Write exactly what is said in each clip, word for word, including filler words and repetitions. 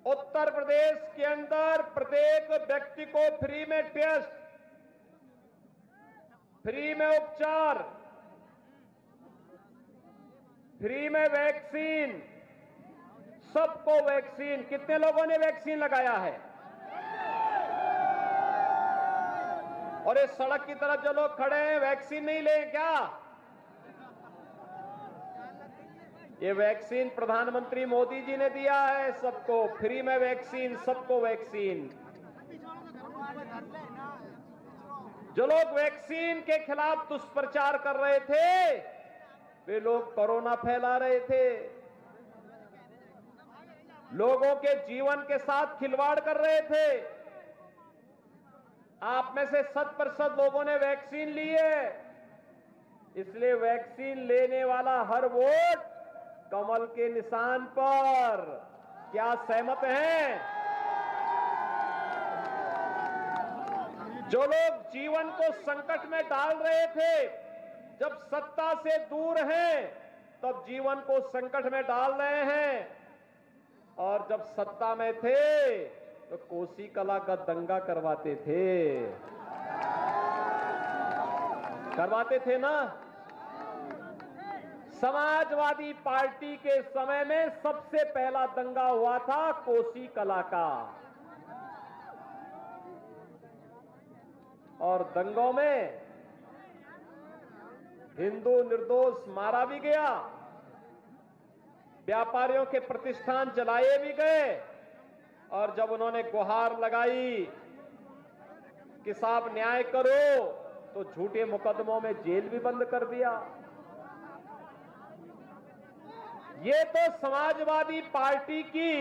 उत्तर प्रदेश के अंदर प्रत्येक व्यक्ति को फ्री में टेस्ट, फ्री में उपचार, फ्री में वैक्सीन, सबको वैक्सीन। कितने लोगों ने वैक्सीन लगाया है? और इस सड़क की तरफ जो लोग खड़े हैं वैक्सीन नहीं लें क्या? ये वैक्सीन प्रधानमंत्री मोदी जी ने दिया है सबको, फ्री में वैक्सीन, सबको वैक्सीन। जो लोग वैक्सीन के खिलाफ दुष्प्रचार कर रहे थे वे लोग कोरोना फैला रहे थे, लोगों के जीवन के साथ खिलवाड़ कर रहे थे। आप में से शत प्रतिशत लोगों ने वैक्सीन ली है, इसलिए वैक्सीन लेने वाला हर वोट कमल के निशान पर। क्या सहमत हैं? जो लोग जीवन को संकट में डाल रहे थे, जब सत्ता से दूर हैं तब जीवन को संकट में डाल रहे हैं, और जब सत्ता में थे तो कोसी कला का दंगा करवाते थे, करवाते थे ना। समाजवादी पार्टी के समय में सबसे पहला दंगा हुआ था कोसी कला का, और दंगों में हिंदू निर्दोष मारा भी गया, व्यापारियों के प्रतिष्ठान जलाए भी गए, और जब उन्होंने गुहार लगाई कि साहब न्याय करो तो झूठे मुकदमों में जेल भी बंद कर दिया। ये तो समाजवादी पार्टी की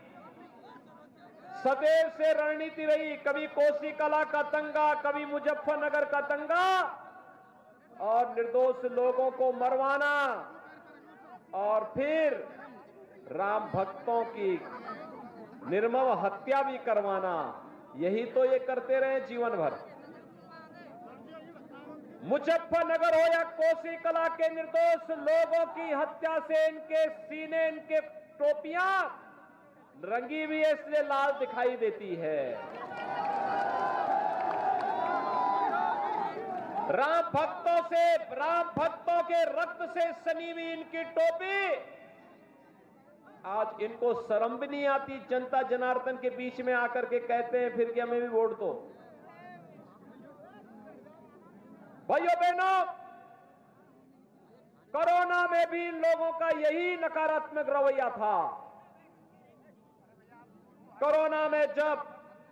सदैव से रणनीति रही, कभी कोसी कला का दंगा, कभी मुजफ्फरनगर का दंगा, और निर्दोष लोगों को मरवाना, और फिर राम भक्तों की निर्मम हत्या भी करवाना। यही तो ये करते रहे जीवन भर। मुजफ्फरनगर हो या कोसी कला के निर्दोष लोगों की हत्या से इनके सीने, इनके टोपियां रंगी हुई है, इसलिए लाल दिखाई देती है। राम भक्तों से, राम भक्तों के रक्त से सनी हुई इनकी टोपी, आज इनको शर्म भी नहीं आती, जनता जनार्दन के बीच में आकर के कहते हैं फिर कि हमें भी वोट दो। भाइयों बहनों, कोरोना में भी इन लोगों का यही नकारात्मक रवैया था। कोरोना में जब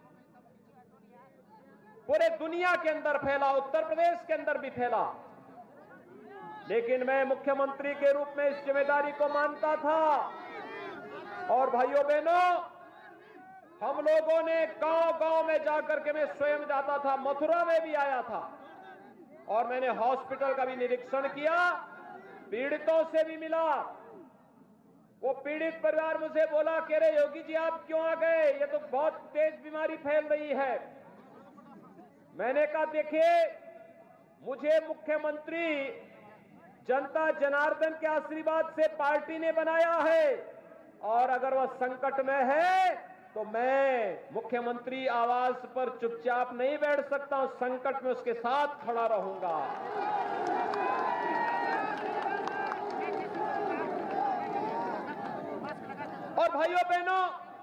पूरे दुनिया के अंदर फैला, उत्तर प्रदेश के अंदर भी फैला, लेकिन मैं मुख्यमंत्री के रूप में इस जिम्मेदारी को मानता था। और भाइयों बहनों, हम लोगों ने गांव गांव में जाकर के, मैं स्वयं जाता था, मथुरा में भी आया था, और मैंने हॉस्पिटल का भी निरीक्षण किया, पीड़ितों से भी मिला। वो पीड़ित परिवार मुझे बोला कि अरे योगी जी आप क्यों आ गए, ये तो बहुत तेज बीमारी फैल रही है। मैंने कहा देखिए, मुझे मुख्यमंत्री जनता जनार्दन के आशीर्वाद से पार्टी ने बनाया है, और अगर वह संकट में है तो मैं मुख्यमंत्री आवास पर चुपचाप नहीं बैठ सकता हूं, संकट में उसके साथ खड़ा रहूंगा। और भाइयों बहनों,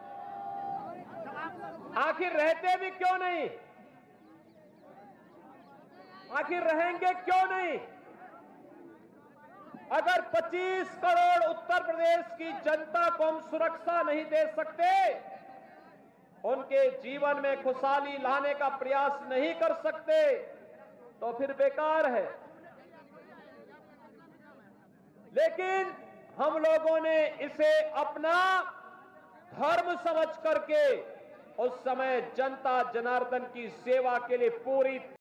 आखिर रहते भी क्यों नहीं, आखिर रहेंगे क्यों नहीं? अगर पच्चीस करोड़ उत्तर प्रदेश की जनता को हम सुरक्षा नहीं दे सकते, उनके जीवन में खुशहाली लाने का प्रयास नहीं कर सकते, तो फिर बेकार है। लेकिन हम लोगों ने इसे अपना धर्म समझ करके उस समय जनता जनार्दन की सेवा के लिए पूरी